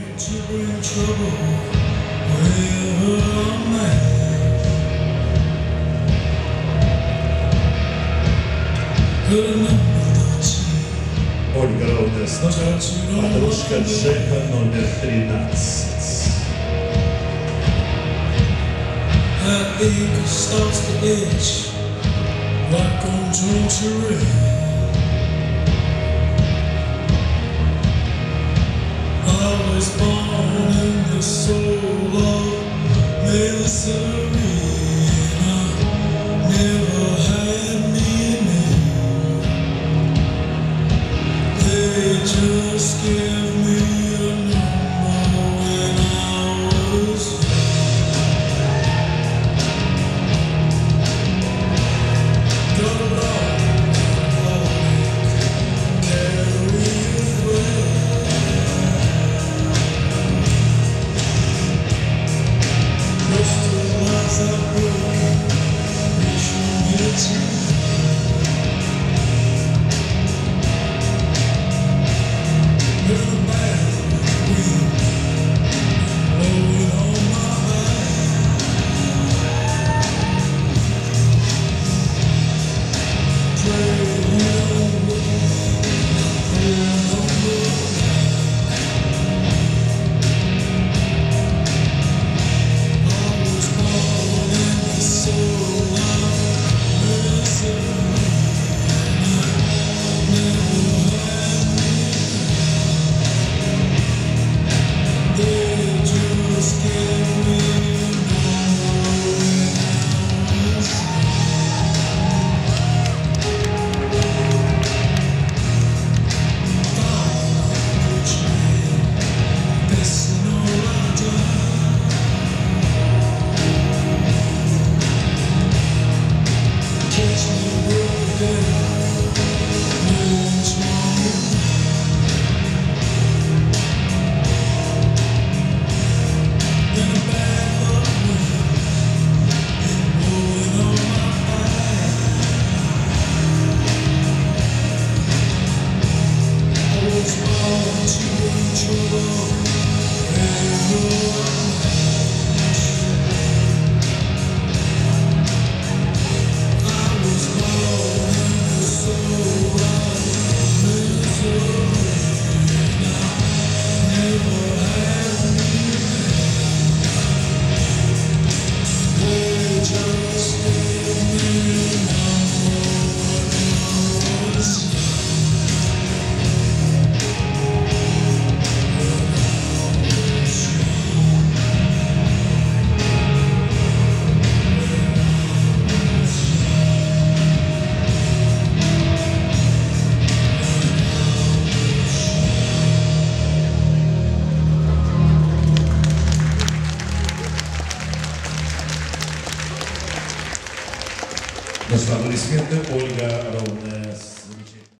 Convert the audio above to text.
to bring trouble wherever I'm at. Heard enough of the Ольга Родес, подружка Джека номер 13. That acre starts to itch like on torture. I was born in the soul of misery, and I never had meaning. They just gave me a number when I was got a lot carried away. Los aplausos, Olga Rodnes.